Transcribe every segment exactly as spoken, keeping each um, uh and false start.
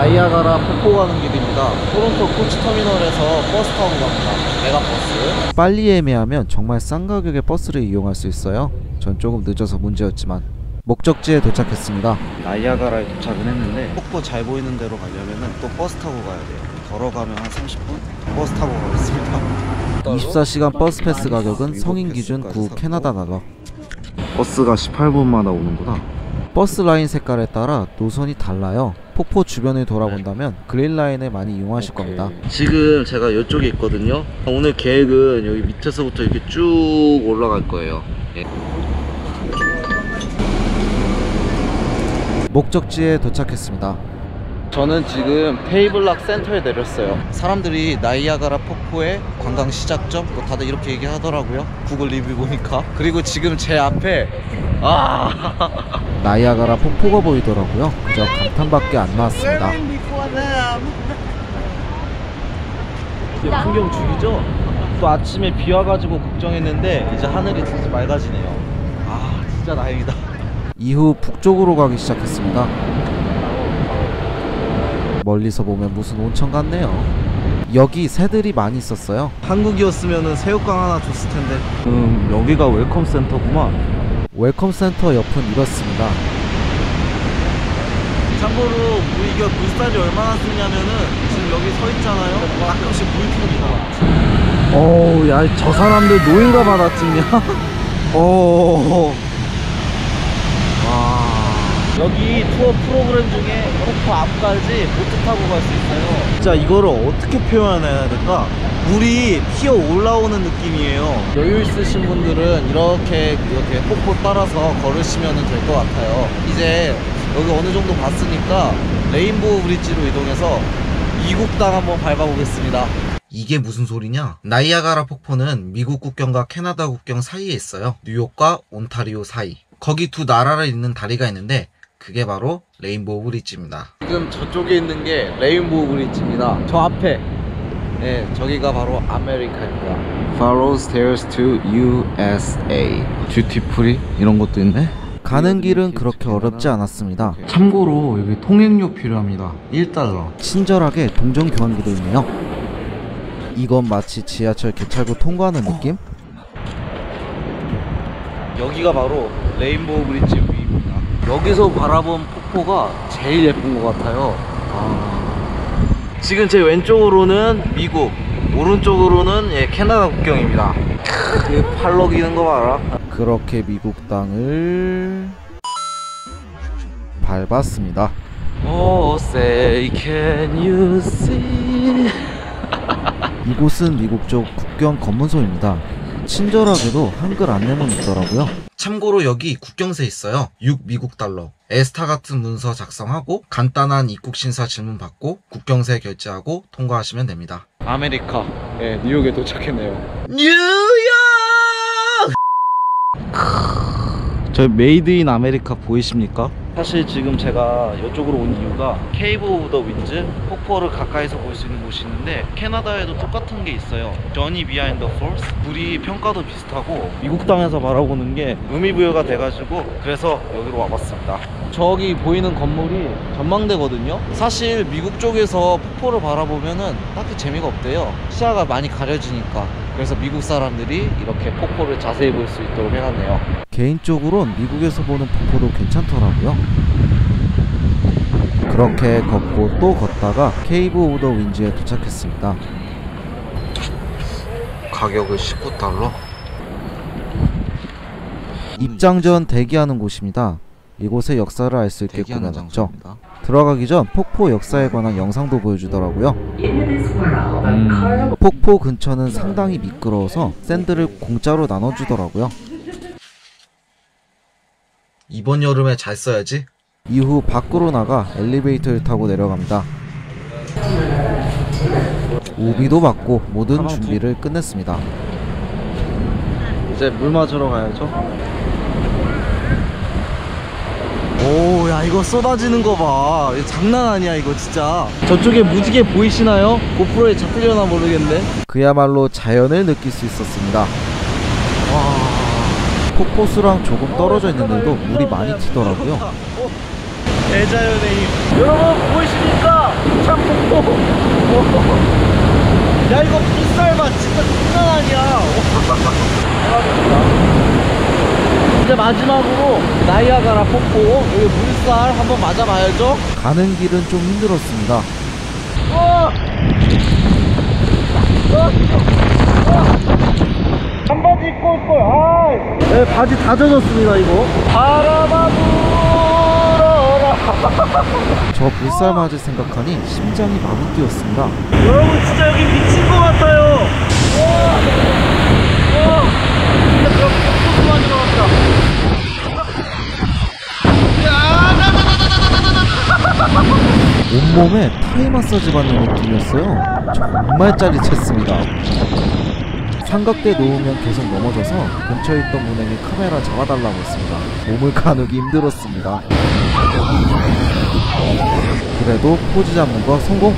나이아가라 폭포 가는 길입니다. 토론토 코치터미널에서 버스 타고 갑니다. 메가버스. 빨리 예매하면 정말 싼 가격에 버스를 이용할 수 있어요. 전 조금 늦어서 문제였지만 목적지에 도착했습니다. 나이아가라에 도착은 했는데 폭포 잘 보이는 데로 가려면 또 버스 타고 가야 돼요. 걸어가면 한 삼십 분? 버스 타고 가겠습니다. 이십사 시간 버스 패스 가격은 성인 기준 구 캐나다 달러. 버스가 십팔 분마다 오는구나. 버스 라인 색깔에 따라 노선이 달라요. 폭포 주변을 돌아본다면 그린 라인을 많이 이용하실 오케이. 겁니다. 지금 제가 이쪽에 있거든요. 오늘 계획은 여기 밑에서부터 이렇게 쭉 올라갈 거예요. 예. 목적지에 도착했습니다. 저는 지금 테이블락 센터에 내렸어요. 사람들이 나이아가라 폭포의 관광 시작점 뭐 다들 이렇게 얘기하더라고요. 구글 리뷰 보니까. 그리고 지금 제 앞에 아 나이아가라 폭포가 보이더라고요. 그저 감탄밖에 안 나왔습니다. 풍경 죽이죠? 또 아침에 비 와가지고 걱정했는데 이제 하늘이 진짜 맑아지네요. 아 진짜 다행이다. 이후 북쪽으로 가기 시작했습니다. 멀리서 보면 무슨 온천 같네요. 여기 새들이 많이 있었어요. 한국이었으면 새우깡 하나 줬을 텐데. 음 여기가 웰컴 센터구만. 웰컴 센터 옆은 이렇습니다. 참고로 우리가 물살이 얼마나 쓰냐면은 지금 여기 서 있잖아요. 가끔씩 물품이 나와. 어우 야 저 사람들 노인가 받아 찍냐? 어. 와. 여기 투어 프로그램 중에 폭포 앞까지 보트 타고 갈 수 있어요. 진짜 이거를 어떻게 표현해야 될까? 물이 피어 올라오는 느낌이에요. 여유 있으신 분들은 이렇게 이렇게 폭포 따라서 걸으시면 될 것 같아요. 이제 여기 어느 정도 봤으니까 레인보우 브릿지로 이동해서 미국 땅 한번 밟아보겠습니다. 이게 무슨 소리냐? 나이아가라 폭포는 미국 국경과 캐나다 국경 사이에 있어요. 뉴욕과 온타리오 사이. 거기 두 나라를 잇는 다리가 있는데 그게 바로 레인보우 브릿지입니다. 지금 저쪽에 있는 게 레인보우 브릿지입니다. 저 앞에 네, 저기가 바로 아메리카입니다. Follow stairs to 유 에스 에이. 듀티 프리 이런 것도 있네. 가는 길은 그렇게 어렵지 않았습니다. 참고로 여기 통행료 필요합니다. 일 달러. 친절하게 동전 교환기도 있네요. 이건 마치 지하철 개찰구 통과하는 느낌? 여기가 바로 레인보우 브릿지 위입니다. 여기서 바라본 폭포가 제일 예쁜 것 같아요. 아... 지금 제 왼쪽으로는 미국, 오른쪽으로는 예, 캐나다 국경입니다. 그 팔로 기는 거 봐라. 그렇게 미국 땅을 밟았습니다. Oh, say can you see? 이곳은 미국 쪽 국경 검문소입니다. 친절하게도 한글 안내문 있더라고요. 참고로 여기 국경세 있어요. 육 미국 달러. 에스타 같은 문서 작성하고 간단한 입국 심사 질문 받고 국경세 결제하고 통과하시면 됩니다. 아메리카, 예, 뉴욕에 도착했네요. 뉴욕! 저 메이드 인 아메리카 보이십니까? 사실 지금 제가 이쪽으로 온 이유가 케이브 오브 더 윈즈 폭포를 가까이서 볼 수 있는 곳이 있는데 캐나다에도 똑같은 게 있어요. 저니 비하인드 더 폴스. 물이 평가도 비슷하고 미국 땅에서 바라보는 게 의미부여가 돼가지고 그래서 여기로 와봤습니다. 저기 보이는 건물이 전망대거든요. 사실 미국 쪽에서 폭포를 바라보면은 딱히 재미가 없대요. 시야가 많이 가려지니까. 그래서 미국 사람들이 이렇게 폭포를 자세히 볼 수 있도록 해놨네요. 개인적으로는 미국에서 보는 폭포도 괜찮더라고요. 그렇게 걷고 또 걷다가 케이브 오브 더 윈즈에 도착했습니다. 가격은 십구 달러. 입장 전 대기하는 곳입니다. 이곳의 역사를 알 수 있게 꾸며놨죠. 들어가기 전 폭포 역사에 관한 영상도 보여주더라고요. 음, 폭포 근처는 상당히 미끄러워서 샌드를 공짜로 나눠주더라고요. 이번 여름에 잘 써야지. 이후 밖으로 나가 엘리베이터를 타고 내려갑니다. 우비도 받고 모든 준비를 끝냈습니다. 이제 물 맞으러 가야죠. 오, 야 이거 쏟아지는 거 봐. 이거 장난 아니야 이거 진짜. 저쪽에 무지개 보이시나요? 고프로에 잡히려나 모르겠네. 그야말로 자연을 느낄 수 있었습니다. 와, 폭포수랑 조금 떨어져 있는데도 물이 많이 튀더라고요. 대자연의 힘. 여러분 보이십니까? 창폭포. 야 이거 빗살봐 진짜 장난 아니야. 이제 마지막으로 나이아가라 폭포 여기 물살 한번 맞아봐야죠. 가는 길은 좀 힘들었습니다. 어! 어! 어! 반바지 입고 올걸. 아, 네, 바지 다 젖었습니다 이거. 바람아 불어라. 저 물살 맞을 생각하니 심장이 마구 뛰었습니다. 여러분 진짜 여기 미친 것 같아요. 와, 와, 진짜 그렇게 폭포수만 들어갔다. 온몸에 타이 마사지 받는 느낌이었어요. 정말 짜릿했습니다. 삼각대 놓으면 계속 넘어져서 근처에 있던 분에게 카메라 잡아달라고 했습니다. 몸을 가누기 힘들었습니다. 그래도 포즈 잡는 거 성공!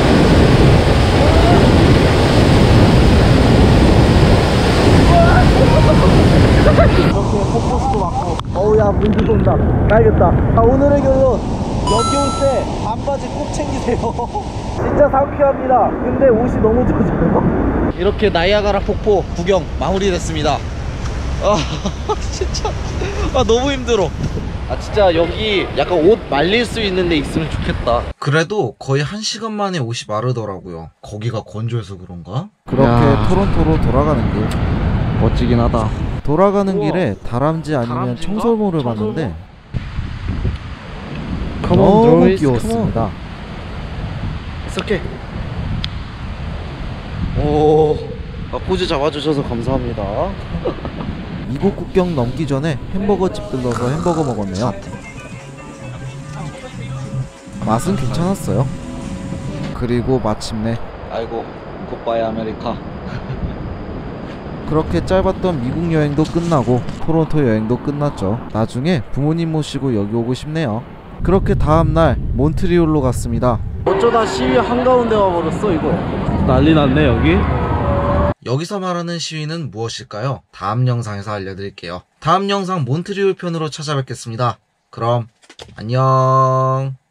이렇게 폭포수도 많고 어우야 문 들어온다. 가야겠다. 아, 오늘의 결론 여기 올 때 반바지 꼭 챙기세요. 진짜 상쾌합니다. 근데 옷이 너무 젖어요. 이렇게 나이아가라 폭포 구경 마무리됐습니다. 아 진짜 아 너무 힘들어. 아 진짜 여기 약간 옷 말릴 수 있는 데 있으면 좋겠다. 그래도 거의 한 시간 만에 옷이 마르더라고요. 거기가 건조해서 그런가? 그렇게 야. 토론토로 돌아가는 길 멋지긴 하다. 돌아가는 우와. 길에 다람쥐 아니면 다람쥐인가? 청설모를 봤는데 너무 귀여웠습니다. 이렇게 오, 아, 포즈 잡아주셔서 감사합니다. 이곳 국경 넘기 전에 햄버거 집 들러서 햄버거 먹었네요. 맛은 괜찮았어요. 그리고 마침내 아이고 굿바이 아메리카. 그렇게 짧았던 미국 여행도 끝나고 토론토 여행도 끝났죠. 나중에 부모님 모시고 여기 오고 싶네요. 그렇게 다음날 몬트리올로 갔습니다. 어쩌다 시위 한가운데 와버렸어 이거. 난리 났네 여기. 여기서 말하는 시위는 무엇일까요? 다음 영상에서 알려드릴게요. 다음 영상 몬트리올 편으로 찾아뵙겠습니다. 그럼 안녕.